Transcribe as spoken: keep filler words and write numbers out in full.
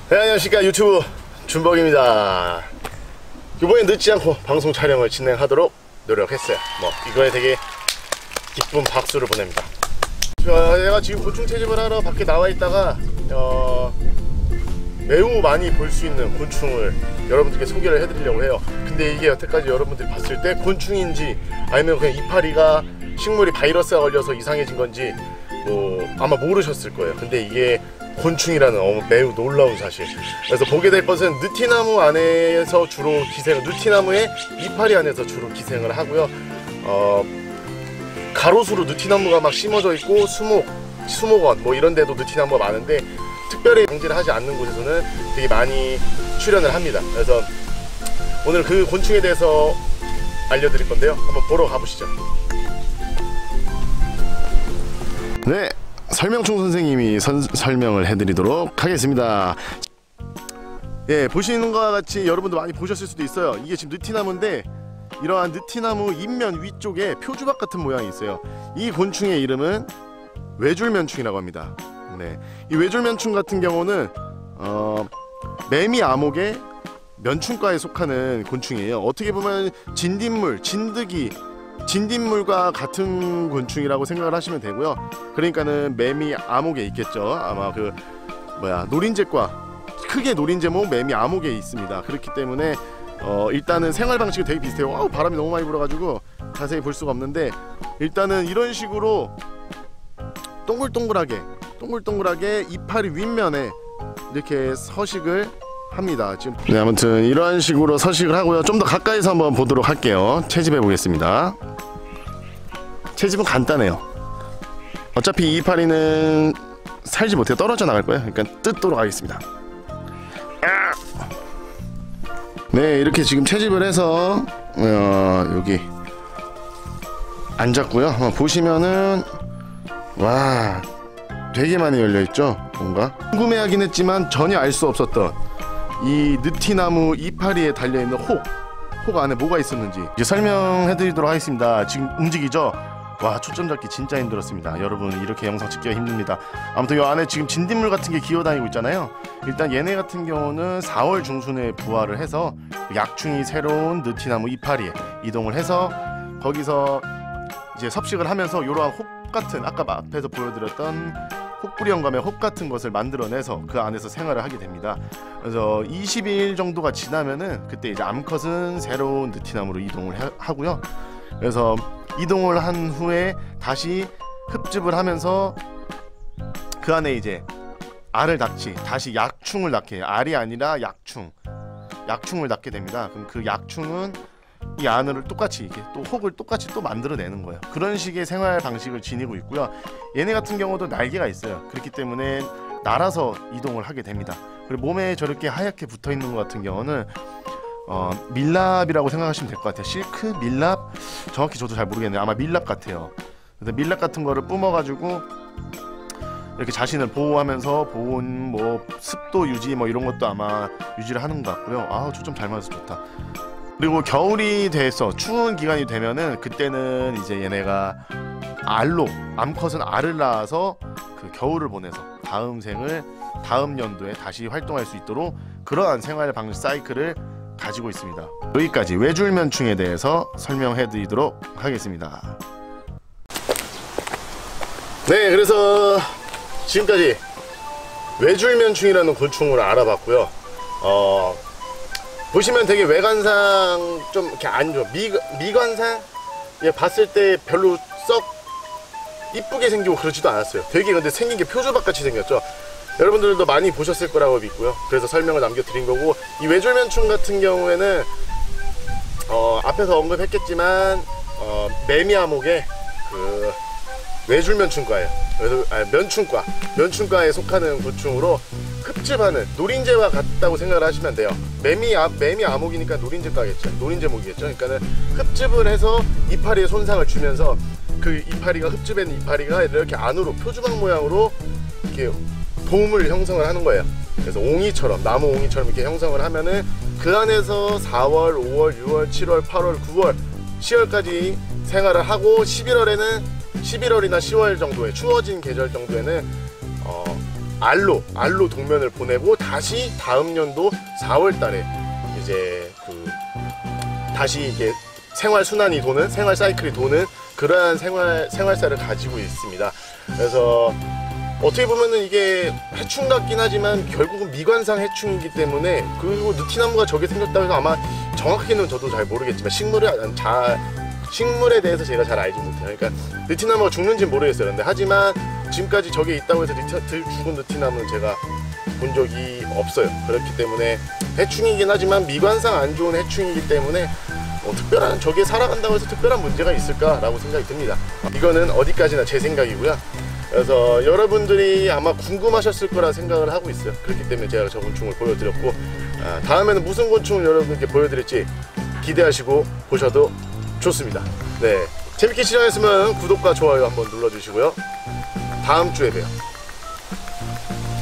네, 안녕하십니까. 유튜브 준벅입니다. 이번엔 늦지 않고 방송 촬영을 진행하도록 노력했어요. 뭐 이거에 되게 기쁜 박수를 보냅니다. 제가 지금 곤충 채집을 하러 밖에 나와 있다가 어, 매우 많이 볼 수 있는 곤충을 여러분들께 소개를 해드리려고 해요. 근데 이게 여태까지 여러분들이 봤을 때 곤충인지 아니면 그냥 이파리가 식물이 바이러스가 걸려서 이상해진 건지 뭐 아마 모르셨을 거예요. 근데 이게 곤충이라는 어, 매우 놀라운 사실. 그래서 보게 될 것은 느티나무 안에서 주로 기생을, 느티나무의 이파리 안에서 주로 기생을 하고요. 어, 가로수로 느티나무가 막 심어져 있고 수목, 수목원 뭐 이런 데도 느티나무가 많은데 특별히 방지를 하지 않는 곳에서는 되게 많이 출현을 합니다. 그래서 오늘 그 곤충에 대해서 알려드릴 건데요. 한번 보러 가보시죠. 네, 설명충 선생님이 선, 설명을 해드리도록 하겠습니다. 예, 보시는 것과 같이 여러분도 많이 보셨을 수도 있어요. 이게 지금 느티나무인데 이러한 느티나무 잎면 위쪽에 표주박 같은 모양이 있어요. 이 곤충의 이름은 외줄면충이라고 합니다. 네, 이 외줄면충 같은 경우는 어, 매미 암흑의 면충과에 속하는 곤충이에요. 어떻게 보면 진딧물, 진드기, 진딧물과 같은 곤충이라고 생각을 하시면 되고요. 그러니까는 매미 암흑에 있겠죠. 아마 그 뭐야 노린재과, 크게 노린재목 매미 암흑에 있습니다. 그렇기 때문에 어, 일단은 생활 방식이 되게 비슷해요. 와우, 바람이 너무 많이 불어가지고 자세히 볼 수가 없는데 일단은 이런 식으로 동글동글하게 동글동글하게 이파리 윗면에 이렇게 서식을 합니다. 지금 네, 아무튼 이런 식으로 서식을 하고요. 좀 더 가까이서 한번 보도록 할게요. 채집해 보겠습니다. 채집은 간단해요. 어차피 이 이파리는 살지 못해 떨어져 나갈 거예요. 그러니까 뜯도록 하겠습니다. 네, 이렇게 지금 채집을 해서 어, 여기 앉았고요. 한번 보시면은 와, 되게 많이 열려있죠. 뭔가 궁금해하긴 했지만 전혀 알 수 없었던 이 느티나무 이파리에 달려있는 혹, 혹 안에 뭐가 있었는지 이제 설명해드리도록 하겠습니다. 지금 움직이죠? 와, 초점 잡기 진짜 힘들었습니다. 여러분, 이렇게 영상 찍기가 힘듭니다. 아무튼 이 안에 지금 진딧물 같은 게 기어다니고 있잖아요. 일단 얘네 같은 경우는 사월 중순에 부화를 해서 약충이 새로운 느티나무 이파리에 이동을 해서 거기서 이제 섭식을 하면서 이러한 혹 같은, 아까 앞에서 보여드렸던 혹부리 영감의 혹 같은 것을 만들어내서 그 안에서 생활을 하게 됩니다. 그래서 이십 일 정도가 지나면은 그때 이제 암컷은 새로운 느티나무로 이동을 해, 하고요. 그래서 이동을 한 후에 다시 흡집을 하면서 그 안에 이제 알을 낳지, 다시 약충을 낳게, 알이 아니라 약충, 약충을 낳게 됩니다. 그럼 그 약충은 이 안을 똑같이 이렇게 또 혹을 똑같이 또 만들어내는 거예요. 그런 식의 생활 방식을 지니고 있고요. 얘네 같은 경우도 날개가 있어요. 그렇기 때문에 날아서 이동을 하게 됩니다. 그리고 몸에 저렇게 하얗게 붙어 있는 것 같은 경우는 어, 밀랍이라고 생각하시면 될 것 같아요. 실크? 밀랍? 정확히 저도 잘 모르겠네요. 아마 밀랍 같아요. 그래서 밀랍 같은 거를 뿜어가지고 이렇게 자신을 보호하면서 보온, 뭐 습도 유지 뭐 이런 것도 아마 유지를 하는 것 같고요. 아우, 초점 잘 맞아서 좋다. 그리고 겨울이 돼서 추운 기간이 되면은 그때는 이제 얘네가 알로, 암컷은 알을 낳아서 그 겨울을 보내서 다음 생을 다음 연도에 다시 활동할 수 있도록 그러한 생활 방식 사이클을 가지고 있습니다. 여기까지 외줄면충에 대해서 설명해 드리도록 하겠습니다. 네, 그래서 지금까지 외줄면충이라는 곤충을 알아봤고요. 어, 보시면 되게 외관상 좀 이렇게 안 좋아. 미, 미관상 예, 봤을 때 별로 썩 이쁘게 생기고 그러지도 않았어요. 되게 근데 생긴 게 표주박 같이 생겼죠. 여러분들도 많이 보셨을 거라고 믿고요. 그래서 설명을 남겨드린 거고, 이 외줄면충 같은 경우에는 어, 앞에서 언급했겠지만 어, 매미암흑의 그 외줄면충과예요. 그래서 아, 면충과, 면충과에 속하는 곤충으로 흡집하는 노린재와 같다고 생각을 하시면 돼요. 매미 아, 매미 암흑이니까 노린재과겠죠. 노린재목이겠죠. 그러니까는 흡집을 해서 이파리에 손상을 주면서 그 이파리가 흡집한 이파리가 이렇게 안으로 표주박 모양으로 이렇게 돔을 형성을 하는 거예요. 그래서 옹이처럼, 나무 옹이처럼 이렇게 형성을 하면은 그 안에서 사월, 오월, 유월, 칠월, 팔월, 구월, 시월까지 생활을 하고 십일월에는 십일월이나 시월 정도에 추워진 계절 정도에는 어, 알로 알로 동면을 보내고 다시 다음 연도 사월 달에 이제 그 다시 이게 생활 순환이 도는 생활 사이클이 도는 그러한 생활 생활사를 가지고 있습니다. 그래서 어떻게 보면은 이게 해충 같긴 하지만 결국은 미관상 해충이기 때문에, 그리고 느티나무가 저게 생겼다고 해서 아마 정확하게는 저도 잘 모르겠지만 식물을 잘 식물에 대해서 제가 잘 알지 못해요. 그러니까 느티나무가 죽는지는 모르겠어요. 근데 하지만 지금까지 저게 있다고 해서 느티, 죽은 느티나무는 제가 본 적이 없어요. 그렇기 때문에 해충이긴 하지만 미관상 안 좋은 해충이기 때문에 뭐 특별한 저게 살아간다고 해서 특별한 문제가 있을까라고 생각이 듭니다. 이거는 어디까지나 제 생각이고요. 그래서 여러분들이 아마 궁금하셨을 거라 생각을 하고 있어요. 그렇기 때문에 제가 저 곤충을 보여드렸고, 아, 다음에는 무슨 곤충을 여러분께 보여드릴지 기대하시고 보셔도 좋습니다. 네, 재밌게 시청했으면 구독과 좋아요 한번 눌러주시고요. 다음 주에 봬요.